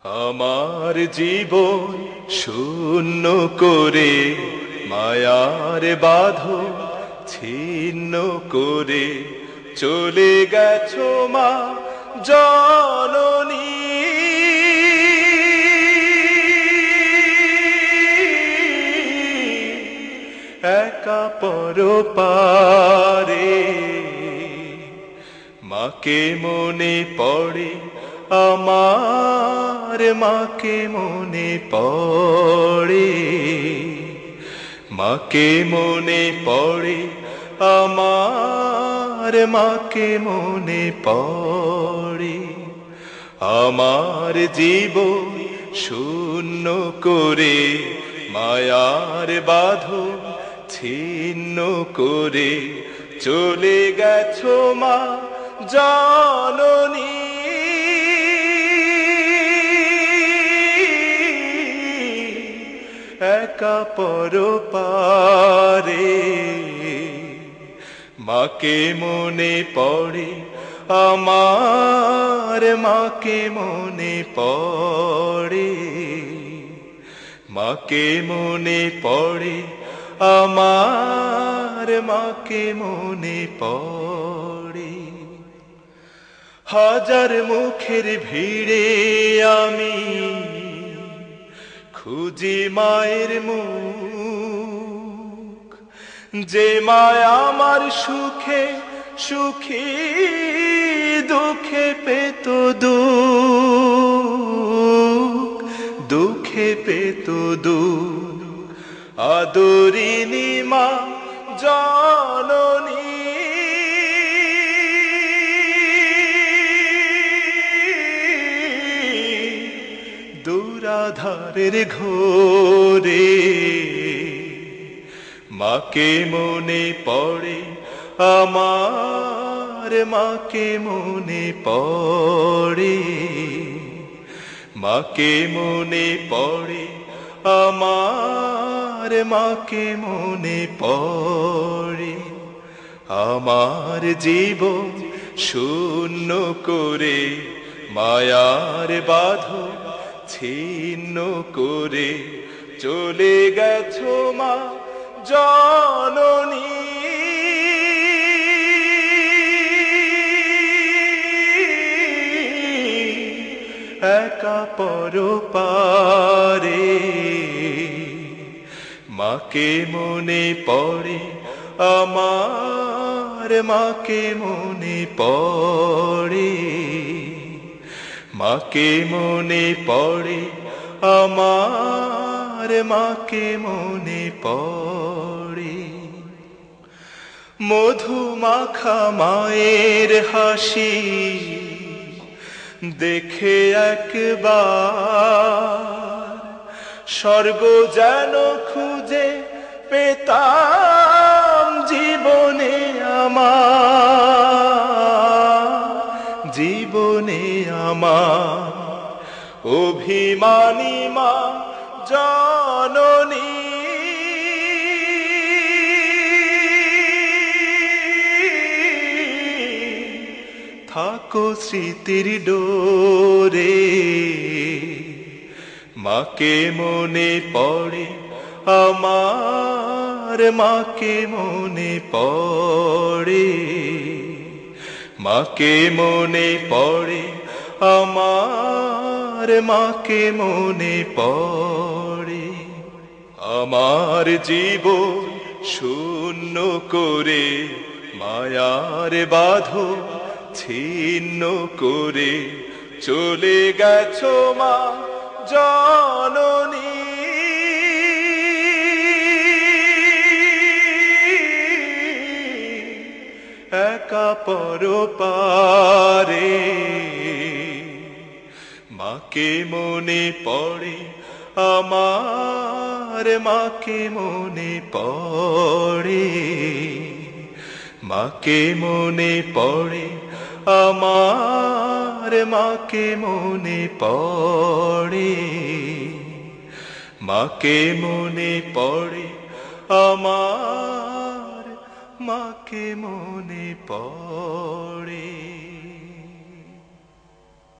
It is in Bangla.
আমার জীবন শূন্য করে মায়ার বাঁধন ছিন্ন করে চলে গেছো মা জননী। একা পরপারে মাকে মনে পড়ে আমার, মাকে মনে পড়ে, মাকে মনে পড়ে আমার, মাকে মনে পড়ে। আমার জীবন শূন্য করে মায়ার বাঁধন ছিন্ন করে চলে গেছো মা জননী। একা পরপারে মাকে মনে পড়ে আমার, মাকে মনে পড়ে, মাকে মনে পড়ে আমার, মাকে মনে পড়ে। হাজার মুখের ভিড়ে আমি খুঁজি মায়ের মুখ, যে মায়া আমার সুখে সুখী দুঃখে পেত দুঃখ, দুঃখে পেত দুঃখ। আদরিনী মা জননী দুরাধারের ঘোরে মাকে মনে পড়ে আমার, মাকে মনে পড়ে, মাকে মনে পড়ে আমার, মাকে মনে পড়ে। আমার জীবন শূন্য করে মায়ার বাঁধন ছিন্ন করে চলে গেছো মা জননী। একা পরপারে মাকে মনে পড়ে আমার, মাকে মনে পড়ে, মাকে মনে পড়ে আমার, মাকে মনে পড়ে। মধু মাখা মায়ের হাসি দেখে একবার স্বর্গ যেন খুঁজে পেতাম জীবনে আমার, জীবনে আমার। অভিমানী মা জননী থাকো স্মৃতির ডোরে, মাকে মনে পড়ে আমার, মাকে মনে পড়ে, মাকে মনে পড়ে আমার, মাকে মনে পড়ে। আমার জীবন শূন্য করে মায়ার বাঁধন ছিন্ন করে চলে গেছো মা জননী। একা পরপারে মাকে মনে পড়ে আমার, মাকে মনে পড়ে, মাকে মনে পড়ে আমার, মাকে মনে পড়ে, মাকে মনে পড়ে আমার, মাকে মনে পড়ে।